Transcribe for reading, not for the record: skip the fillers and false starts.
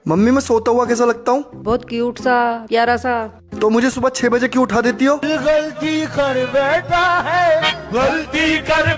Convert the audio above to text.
Mummy मैं सोता हुआ कैसा लगता हूँ? बहुत क्यूट सा, प्यारा सा। तो मुझे सुबह 6 बजे क्यों उठा देती हो? गलती कर बैठा है, गलती कर